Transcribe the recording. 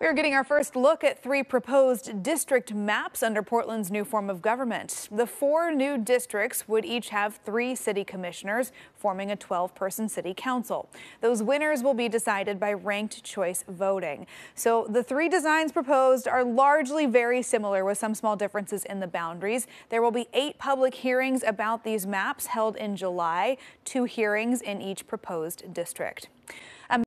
We're getting our first look at 3 proposed district maps under Portland's new form of government. The 4 new districts would each have 3 city commissioners, forming a 12-person city council. Those winners will be decided by ranked choice voting. So the 3 designs proposed are largely very similar, with some small differences in the boundaries. There will be 8 public hearings about these maps held in July, 2 hearings in each proposed district.